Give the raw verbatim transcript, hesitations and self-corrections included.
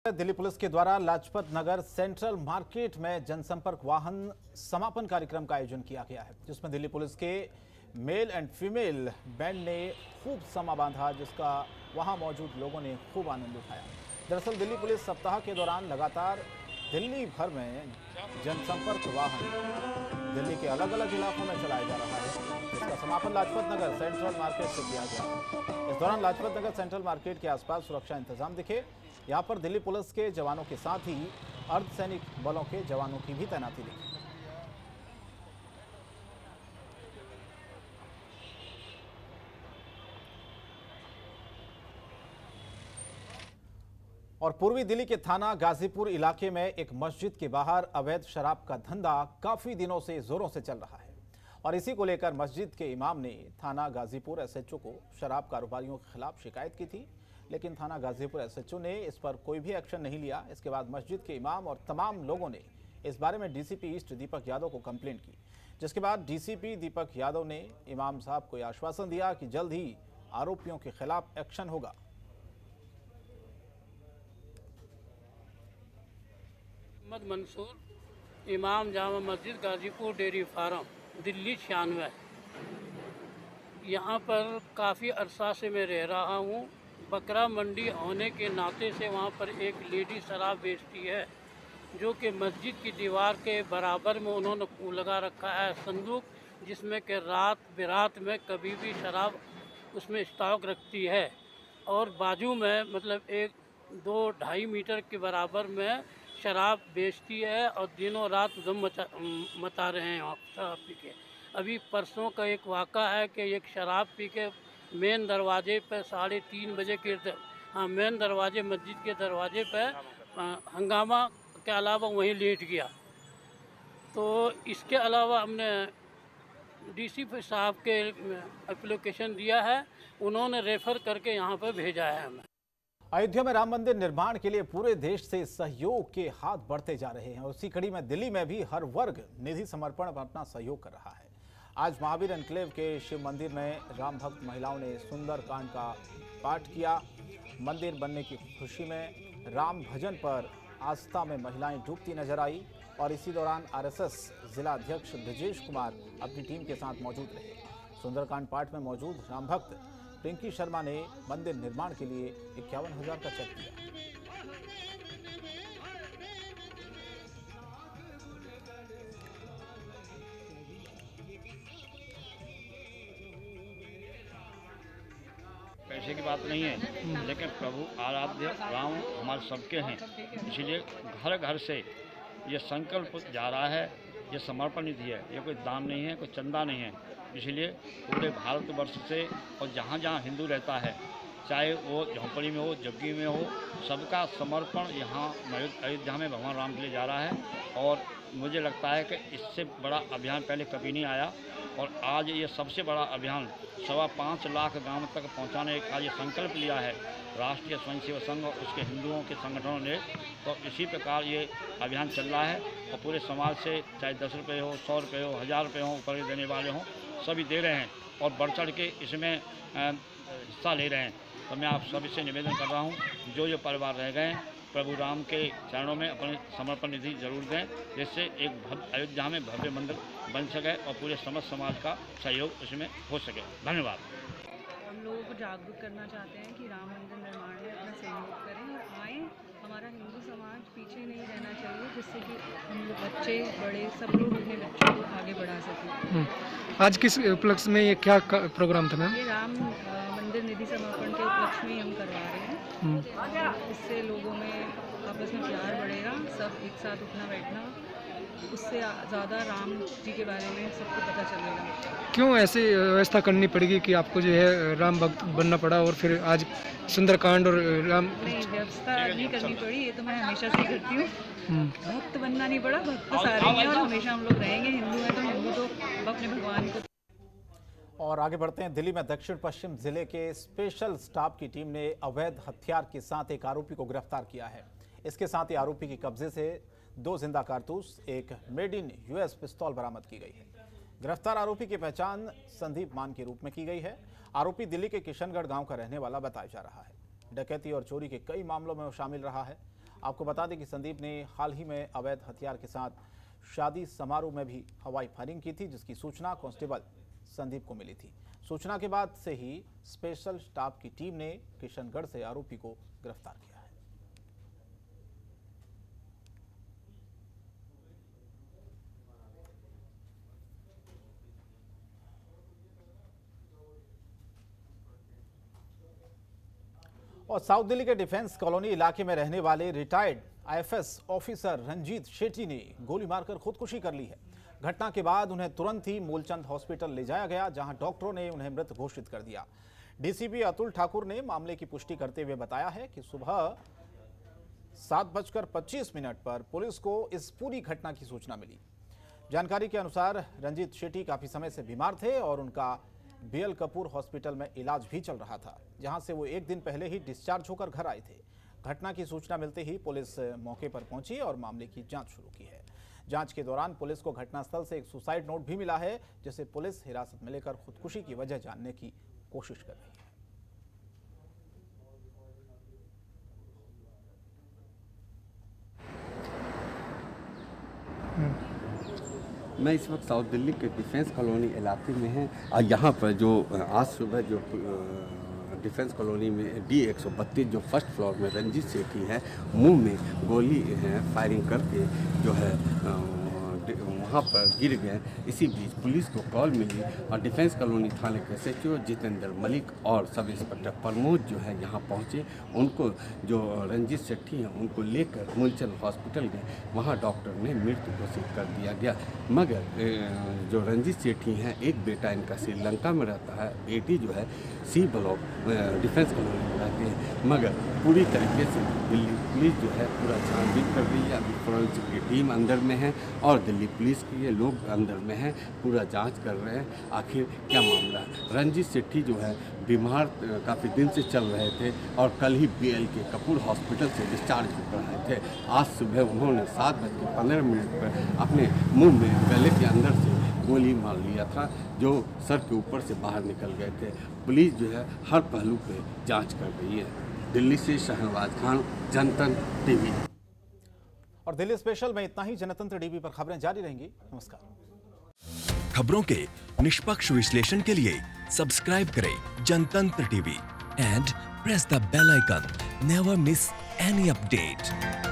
Delhi police के द्वारा Lajpat Nagar central market में जनसंपर्क वाहन समापन कार्यक्रम का आयोजन किया गया है, जिसमें दिल्ली पुलिस के मेल एंड फीमेल बैंड ने खूब समा बांधा, जिसका वहां मौजूद लोगों ने खूब आनंद उठाया। दरअसल दिल्ली पुलिस सप्ताह के दौरान लगातार दिल्ली भर में जनसंपर्क वाहन दिल्ली के अलग अलग इलाकों में चलाया जा रहा है, जिसका समापन लाजपत नगर सेंट्रल मार्केट से किया गया। इस दौरान लाजपत नगर सेंट्रल मार्केट के आसपास सुरक्षा इंतजाम दिखे। यहाँ पर दिल्ली पुलिस के जवानों के साथ ही अर्धसैनिक बलों के जवानों की भी तैनाती दिखी। और पूर्वी दिल्ली के थाना गाजीपुर इलाके में एक मस्जिद के बाहर अवैध शराब का धंधा काफी दिनों से जोरों से चल रहा है, और इसी को लेकर मस्जिद के इमाम ने थाना गाजीपुर एसएचओ को शराब कारोबारियों के खिलाफ शिकायत की थी, लेकिन थाना गाजीपुर एसएचओ ने इस पर कोई भी एक्शन नहीं लिया। इसके बाद मस्जिद के इमाम और तमाम लोगों ने इस बारे में डीसीपी ईस्ट दीपक यादव को कंप्लेंट की, जिसके बाद डीसीपी दीपक यादव ने इमाम साहब को आश्वासन दिया कि जल्द ही आरोपियों के खिलाफ एक्शन होगा। मोहम्मद मंसूर, इमाम जामा मस्जिद गाजीपुर डेयरी फार्म, दिल्ली छियानवे। यहाँ पर काफ़ी अरसा से मैं रह रहा हूँ। बकरा मंडी होने के नाते से वहाँ पर एक लेडी शराब बेचती है, जो कि मस्जिद की दीवार के बराबर में उन्होंने लगा रखा है संदूक, जिसमें कि रात बिरात में कभी भी शराब उसमें स्टॉक रखती है, और बाजू में मतलब एक दो ढाई मीटर के बराबर में शराब बेचती है, और दिनों रात दम मचा मचा रहे हैं वहाँ शराब पी के। अभी परसों का एक वाक़ा है कि एक शराब पी के मेन दरवाजे पर साढ़े तीन बजे के हाँ मेन दरवाजे मस्जिद के दरवाजे पर हंगामा के अलावा वहीं लेट गया। तो इसके अलावा हमने डीसीपी साहब के एप्लीकेशन दिया है, उन्होंने रेफ़र करके यहाँ पर भेजा है हमें। अयोध्या में राम मंदिर निर्माण के लिए पूरे देश से सहयोग के हाथ बढ़ते जा रहे हैं, और उसी कड़ी में दिल्ली में भी हर वर्ग निधि समर्पण पर अपना सहयोग कर रहा है। आज महावीर एनक्लेव के शिव मंदिर में राम भक्त महिलाओं ने सुंदर कांड का पाठ किया। मंदिर बनने की खुशी में राम भजन पर आस्था में महिलाएं डूबती नजर आई, और इसी दौरान आरएसएस जिला अध्यक्ष ब्रजेश कुमार अपनी टीम के साथ मौजूद रहे। सुंदरकांड पाठ में मौजूद राम भक्त पिंकी शर्मा ने मंदिर निर्माण के लिए इक्यावन हजार का चेक दिया। पैसे की बात नहीं है, लेकिन प्रभु आराध्य राम हमारे सबके हैं, इसलिए घर घर से ये संकल्प जा रहा है। ये समर्पण निधि है, ये कोई दान नहीं है, कोई चंदा नहीं है। इसलिए पूरे भारतवर्ष से और जहाँ जहाँ हिंदू रहता है, चाहे वो झोंपड़ी में हो, झुग्गी में हो, सबका समर्पण यहाँ अयोध्या में भगवान राम के लिए जा रहा है। और मुझे लगता है कि इससे बड़ा अभियान पहले कभी नहीं आया, और आज ये सबसे बड़ा अभियान सवा पाँच लाख गांव तक पहुंचाने का ये संकल्प लिया है राष्ट्रीय स्वयंसेवक संघ और उसके हिंदुओं के संगठनों ने। तो इसी प्रकार ये अभियान चल रहा है, और पूरे समाज से चाहे दस रुपये हो, सौ रुपये हो, हज़ार रुपये हो, ऊपर देने वाले हों, सभी दे रहे हैं और बढ़ चढ़ के इसमें हिस्सा ले रहे हैं। तो मैं आप सभी से निवेदन कर रहा हूँ, जो जो परिवार रह गए प्रभु राम के चरणों में अपने समर्पण निधि जरूर दें, जिससे एक भव्य अयोध्या में भव्य मंदिर बन सके और पूरे समस्त समाज का सहयोग उसमें हो सके। धन्यवाद। हम लोगों को जागरूक करना चाहते हैं कि राम मंदिर निर्माण में अपना सहयोग करें और आए। हमारा हिंदू समाज पीछे नहीं रहना चाहिए, जिससे कि हम लोग बच्चे बड़े सब लोग अपने बच्चों को आगे बढ़ा सकें। आज किस उपलक्ष्य में ये क्या प्रोग्राम था मैम? ये राम मंदिर निधि समर्पण के उपलक्ष्य में हम करवा रहे हैं। इससे लोगों में आपस में प्यार बढ़ेगा, सब एक साथ उठना बैठना, उससे ज़्यादा राम जी के बारे में सबको पता चलेगा। क्यों ऐसी व्यवस्था करनी पड़ेगी कि आपको जो है राम भक्त बनना पड़ा, और फिर आज सुंदरकांड और राम? नहीं, व्यवस्था नहीं करनी पड़ी, ये तो मैं हमेशा से करती हूँ। भक्त बनना नहीं पड़ा, भक्त तो सारे हैं और हमेशा हम लोग रहेंगे। हिंदू हैं तो हिंदू तो अपने भगवान को। और आगे बढ़ते हैं। दिल्ली में दक्षिण पश्चिम जिले के स्पेशल स्टाफ की टीम ने अवैध हथियार के साथ एक आरोपी को गिरफ्तार किया है। इसके साथ ही आरोपी के कब्जे से दो जिंदा कारतूस, एक मेड इन यूएस पिस्तौल बरामद की गई है। गिरफ्तार आरोपी की पहचान संदीप मान के रूप में की गई है। आरोपी दिल्ली के किशनगढ़ गांव का रहने वाला बताया जा रहा है। डकैती और चोरी के कई मामलों में वो शामिल रहा है। आपको बता दें कि संदीप ने हाल ही में अवैध हथियार के साथ शादी समारोह में भी हवाई फायरिंग की थी, जिसकी सूचना कांस्टेबल संदीप को मिली थी। सूचना के बाद से ही स्पेशल स्टाफ की टीम ने किशनगढ़ से आरोपी को गिरफ्तार किया है। और साउथ दिल्ली के डिफेंस कॉलोनी इलाके में रहने वाले retired IFS officer Ranjit Shetty ने गोली मारकर खुदकुशी कर ली है। घटना के बाद उन्हें तुरंत ही मूलचंद हॉस्पिटल ले जाया गया, जहां डॉक्टरों ने उन्हें मृत घोषित कर दिया। डीसीपी अतुल ठाकुर ने मामले की पुष्टि करते हुए बताया है कि सुबह सात बजकर पच्चीस मिनट पर पुलिस को इस पूरी घटना की सूचना मिली। जानकारी के अनुसार रंजीत शेट्टी काफी समय से बीमार थे और उनका बीएल कपूर हॉस्पिटल में इलाज भी चल रहा था, जहां से वो एक दिन पहले ही डिस्चार्ज होकर घर आए थे। घटना की सूचना मिलते ही पुलिस मौके पर पहुंची और मामले की जांच शुरू की है। जांच के दौरान पुलिस को घटनास्थल से एक सुसाइड नोट भी मिला है, जिसे पुलिस हिरासत में लेकर खुदकुशी की वजह जानने की कोशिश कर रही है। मैं इस वक्त साउथ दिल्ली के डिफेंस कॉलोनी इलाके में हैं और यहाँ पर जो आज सुबह जो डिफेंस कॉलोनी में डी एक सौ बत्तीस जो फर्स्ट फ्लोर में रंजीत सेठी है, मुंह में गोली है फायरिंग करके जो है वहाँ पर गिर गए। इसी बीच पुलिस को कॉल मिली और डिफेंस कॉलोनी थाने के एसएचओ जितेंद्र मलिक और सब इंस्पेक्टर प्रमोद जो है यहाँ पहुँचे। उनको जो रंजीत सेठी हैं उनको लेकर मूलचंद हॉस्पिटल गए। वहाँ डॉक्टर ने मृत घोषित कर दिया गया। मगर जो रंजीत सेठी हैं, एक बेटा इनका श्रीलंका में रहता है, बेटी जो है सी ब्लॉक डिफेंस कॉलोनी में रहती है। मगर पूरी तरीके से दिल्ली पुलिस जो है पूरा छानबीन कर रही है। अभी फोरेंसिक की टीम अंदर में है और दिल्ली पुलिस के ये लोग अंदर में हैं, पूरा जांच कर रहे हैं आखिर क्या मामला है। रंजीत सेठी जो है बीमार काफ़ी दिन से चल रहे थे और कल ही बीएल के कपूर हॉस्पिटल से डिस्चार्ज होकर आए थे। आज सुबह उन्होंने सात बज के पंद्रह मिनट पर अपने मुंह में गले के अंदर से गोली मार लिया था, जो सर के ऊपर से बाहर निकल गए थे। पुलिस जो है हर पहलू पे जांच कर रही है। दिल्ली से शहनवाज खान, जनतंत्र टीवी। और दिल्ली स्पेशल में इतना ही। जनतंत्र टीवी पर खबरें जारी रहेंगी। नमस्कार। खबरों के निष्पक्ष विश्लेषण के लिए सब्सक्राइब करें Jantantra TV and press the bell icon. Never miss any update.